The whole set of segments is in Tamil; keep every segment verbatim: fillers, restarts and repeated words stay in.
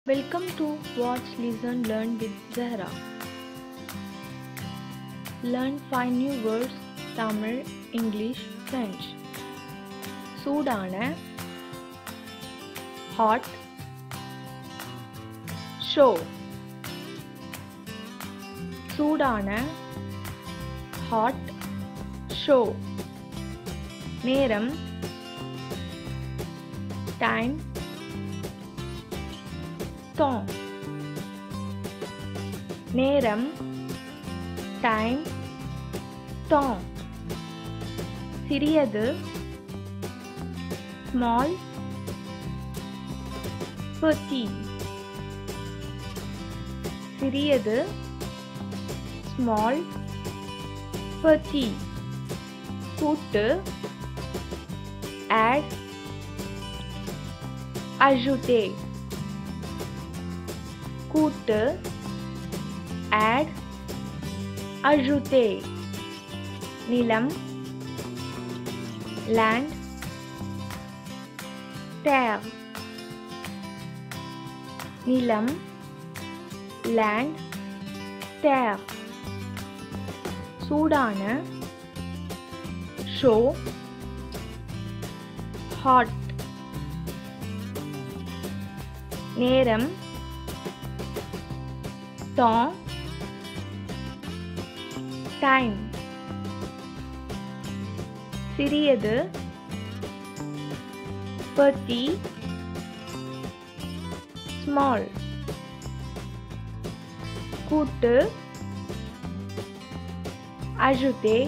Welcome to Watch, Listen, Learn with Zahra. Learn five new words: Tamil, English, French. சூடான, hot, show. சூடான, hot, show. நேரம், time, temps. நேரம், time, temps. சிறியது, small, petit. சிறியது, small, petit. கூட்டு, add, ajouter. கூட்டு, add, ajouter. நிலம், land, terre. நிலம், land, terre. சூடான, show, hot. நேரம், temps, time. சிறியது, petit, small. கூட்டு, ajouter,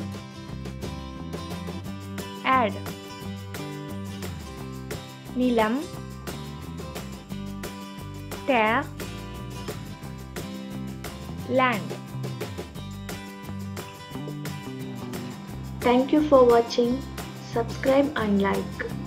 add. நிலம், terre, land. Thank you for watching. Subscribe and like.